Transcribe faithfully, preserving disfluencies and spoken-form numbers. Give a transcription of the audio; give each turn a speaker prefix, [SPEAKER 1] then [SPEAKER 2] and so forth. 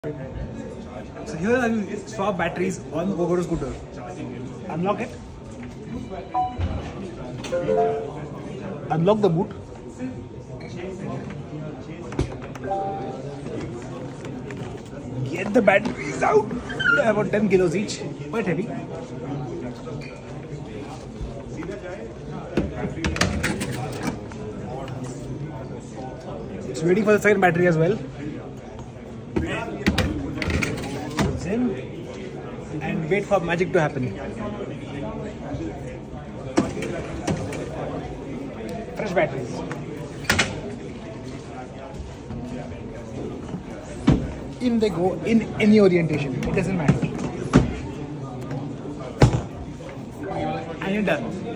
[SPEAKER 1] So here I will swap batteries on Gogoro scooter. Unlock it. Unlock the boot. Get the batteries out. They're about ten kilos each. Quite heavy. It's waiting for the second battery as well. In and wait for magic to happen. Fresh batteries. In they go in any orientation. It doesn't matter. And you're done.